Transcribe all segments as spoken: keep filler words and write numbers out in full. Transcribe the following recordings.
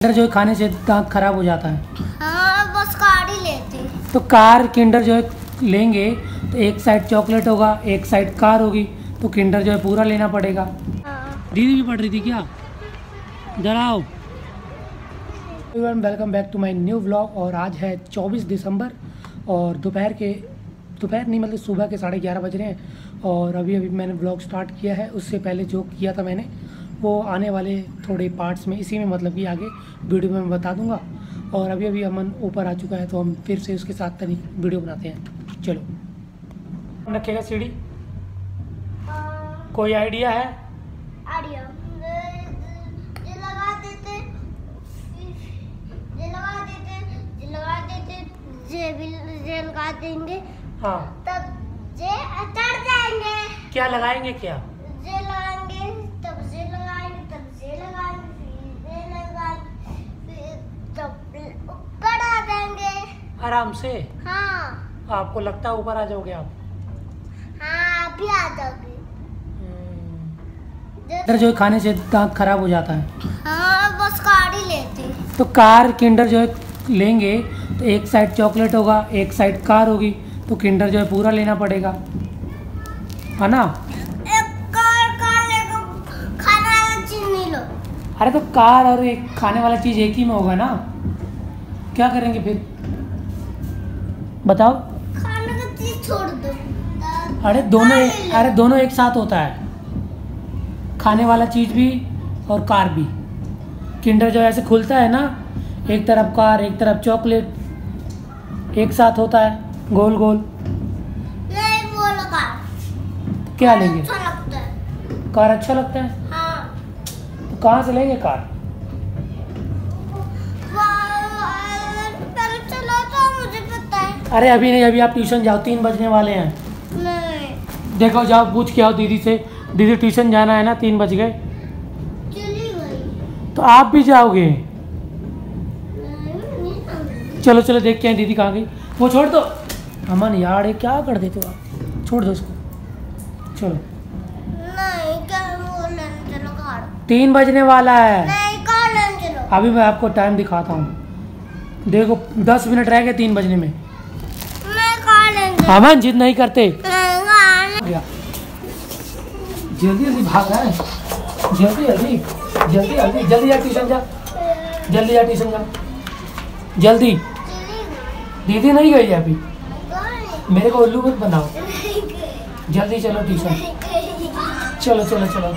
जो है खाने से दांत खराब हो जाता है। हाँ, बस कार ही लेते हैं। तो कार किंडर जो है लेंगे तो एक साइड चॉकलेट होगा, एक साइड कार होगी, तो किंडर जो है पूरा लेना पड़ेगा। हाँ। दीदी भी पढ़ रही थी क्या? इधर आओ। Welcome back to my new vlog. और आज है चौबीस दिसंबर और दोपहर के दोपहर नहीं मतलब सुबह के साढ़े ग्यारह बज रहे हैं। और अभी अभी मैंने व्लॉग स्टार्ट किया है। उससे पहले जो किया था मैंने वो आने वाले थोड़े पार्ट्स में इसी में मतलब कि आगे वीडियो में मैं बता दूंगा। और अभी अभी अमन ऊपर आ चुका है तो हम फिर से उसके साथ तनी वीडियो बनाते हैं। चलो। रखेगा सीढ़ी? कोई आइडिया है? आइडिया ये लगा देते ये लगा देते ये लगा देते ये भी ये लगा देंगे। हाँ, तब ये चढ़ जाएंगे। क्या लगाएंगे? क्या ये लगाएंगे, तब ये लगाएंगे, तब ये लगाएंगे, फिर ये लगाएंगे, फिर तब ऊपर आ जाएंगे आराम से। हाँ। आपको लगता है ऊपर आ जाओगे आप? हाँ, अभी आ जाओगे। किंडर जो है खाने से दांत खराब हो जाता है। हाँ, बस कार ही लेते हैं। तो कार किंडर जो है लेंगे तो एक साइड चॉकलेट होगा, एक साइड कार होगी, तो किंडर जो है पूरा लेना पड़ेगा, है ना? एक कार कार लेको खाने वाला चीज नहीं लो। अरे तो कार और एक खाने वाला चीज़ एक ही में होगा ना? क्या करेंगे फिर बताओ? खाने का चीज छोड़ दो। अरे दोनों एक, अरे दोनों एक साथ होता है, खाने वाला चीज़ भी और कार भी। किंडर जो ऐसे खुलता है ना, एक तरफ कार एक तरफ चॉकलेट, एक साथ होता है गोल गोल। नहीं, वो लगा क्या लेंगे? अच्छा लगता है। कार अच्छा लगता है? हाँ। तो कहाँ से लेंगे कार? पहले चलो तो मुझे पता है। अरे अभी नहीं, अभी आप ट्यूशन जाओ, तीन बजने वाले हैं। नहीं, देखो जाओ पूछ के आओ दीदी से, दीदी ट्यूशन जाना है ना, तीन बज गए। चली गई। तो आप भी जाओगे? नहीं, नहीं। चलो चलो देख के आए दीदी कहाँ गई। वो छोड़ दो अमन यार, ये क्या कर देते हो आप? छोड़ दो उसको, चलो। नहीं, क्या वो लेने चलो कार। तीन बजने वाला है। नहीं, कार लेने चलो। अभी मैं आपको टाइम दिखाता हूँ, देखो दस मिनट रह गए तीन बजने में। मैं कार लेने चलो। अमन जिद नहीं करते। नहीं, कार ले- गया। जल्दी जल्दी भाग रहा है, जल्दी जल्दी जल्दी जल्दी जल्दी जा ट्यूशन जा, जल्दी जा ट्यूशन जा जल्दी। चली गई। दीदी नहीं गई है अभी, गई। मेरे को उल्लू मत बनाओ। नहीं गई। जल्दी चलो ट्यूशन, नहीं गई। चलो चलो चलो।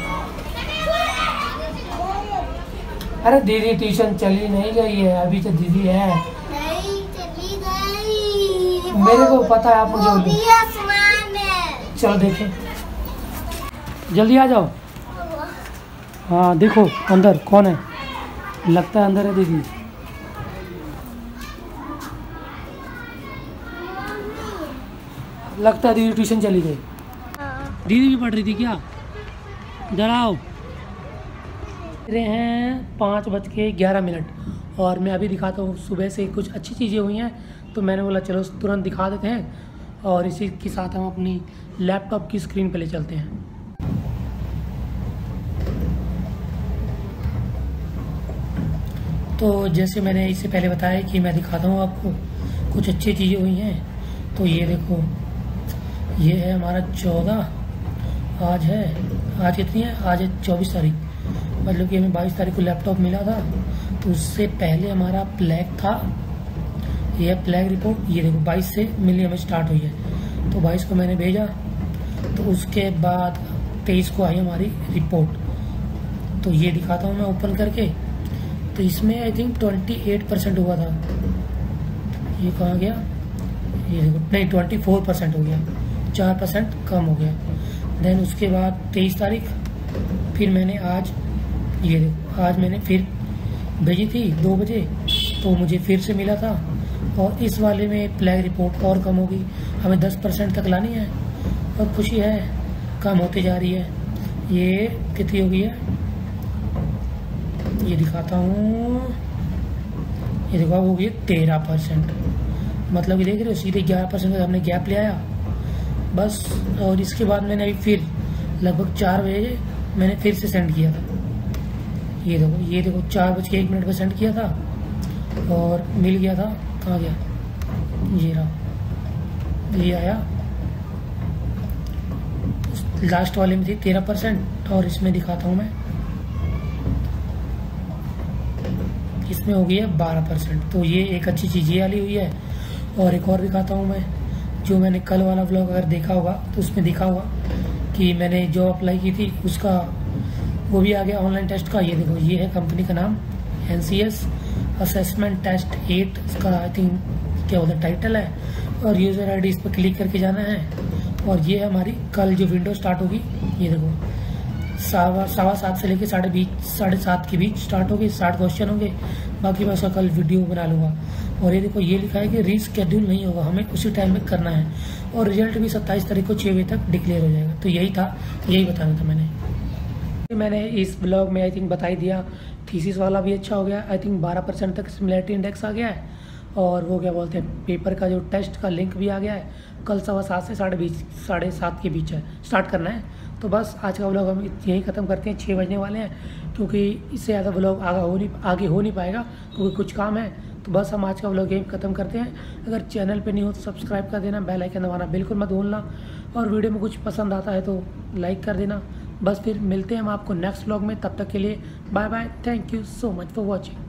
अरे दीदी ट्यूशन चली नहीं गई है अभी, तो दीदी है। नहीं, चली गई। मेरे को पता है आप मुझे वो उल्लू। भी आसमान में। चलो देखें, जल्दी आ जाओ। हाँ देखो अंदर कौन है, लगता है अंदर है दीदी। लगता है दीदी ट्यूशन चली गई। हाँ। दीदी भी पढ़ रही थी क्या? इधर आओ। रहे हैं पाँच बज के ग्यारह मिनट और मैं अभी दिखाता हूँ। सुबह से कुछ अच्छी चीज़ें हुई हैं तो मैंने बोला चलो तुरंत दिखा देते हैं। और इसी के साथ हम अपनी लैपटॉप की स्क्रीन पे ले चलते हैं। तो जैसे मैंने इससे पहले बताया कि मैं दिखाता हूँ आपको कुछ अच्छी चीज़ें हुई हैं। तो ये देखो, ये है हमारा चौदह, आज है आज कितनी है? आज है चौबीस तारीख, मतलब कि हमें बाईस तारीख को लैपटॉप मिला था। तो उससे पहले हमारा प्लैग था, ये है प्लैग रिपोर्ट। ये देखो बाईस से मिलनी हमें स्टार्ट हुई है, तो बाईस को मैंने भेजा, तो उसके बाद तेईस को आई हमारी रिपोर्ट। तो ये दिखाता हूँ मैं ओपन करके। तो इसमें आई थिंक अट्ठाईस परसेंट हुआ था। ये कहाँ गया? ये देखो, नहीं ट्वेंटी फोर परसेंट हो गया, चार परसेंट कम हो गया। देन उसके बाद तेईस तारीख फिर मैंने आज, ये देखो आज मैंने फिर भेजी थी दो बजे, तो मुझे फिर से मिला था। और इस वाले में प्लैग रिपोर्ट और कम होगी, हमें दस परसेंट तक लानी है। और खुशी है कम होती जा रही है। ये कितनी हो गई है ये दिखाता हूँ। ये देखो हो गई तेरह परसेंट, मतलब ये देख रहे हो सीधे ग्यारह परसेंट का हमने गैप ले आया बस। और इसके बाद मैंने अभी फिर लगभग चार बजे मैंने फिर से सेंड किया था। ये देखो ये देखो चार बज के एक मिनट पर सेंड किया था और मिल गया था। कहाँ गया? ये रहा, ये आया। लास्ट वाले में थी तेरह परसेंट और इसमें दिखाता हूँ मैं, इसमें हो गई है बारह परसेंट। तो ये एक अच्छी चीज़ ये वाली हुई है। और एक और दिखाता हूँ मैं, जो मैंने कल वाला व्लॉग अगर देखा होगा तो उसमें दिखा होगा कि मैंने जॉब अप्लाई की थी, उसका वो भी आ गया ऑनलाइन टेस्ट का। ये देखो ये है कंपनी का नाम, N C S assessment test at, इसका आई थिंक क्या होता है टाइटल है। और यूज़र आई डी इस पर क्लिक करके जाना है। और ये हमारी कल जो विंडो स्टार्ट होगी, ये देखो सवा सवा सात से लेकर साढ़े बीच साढ़े सात के बीच स्टार्ट होगी। साठ क्वेश्चन होंगे, बाकी मैं उसका कल वीडियो बना लूँगा। और ये देखो ये लिखा है कि रीस्केड्यूल नहीं होगा, हमें उसी टाइम में करना है। और रिजल्ट भी सत्ताईस तारीख को छः बजे तक डिक्लेयर हो जाएगा। तो यही था, यही बताना था मैंने मैंने इस ब्लॉग में आई थिंक बता ही दिया। थीसिस वाला भी अच्छा हो गया, आई थिंक बारह परसेंट तक सिमिलैरिटी इंडेक्स आ गया है। और वो क्या बोलते हैं, पेपर का जो टेस्ट का लिंक भी आ गया है। कल सवा सात से साढ़े बीस साढ़े सात के बीच है स्टार्ट करना है। तो बस आज का व्लॉग हम यहीं ख़त्म करते हैं, छः बजने वाले हैं, क्योंकि इससे ज़्यादा व्लॉग आगे हो नहीं आगे हो नहीं पाएगा क्योंकि कुछ काम है। तो बस हम आज का व्लॉग यहीं ख़त्म करते हैं। अगर चैनल पे नहीं हो तो सब्सक्राइब कर देना, बेल आइकन दबाना बिल्कुल मत भूलना। और वीडियो में कुछ पसंद आता है तो लाइक कर देना। बस फिर मिलते हैं हम आपको नेक्स्ट व्लॉग में, तब तक के लिए bye bye. Thank you so much for watching.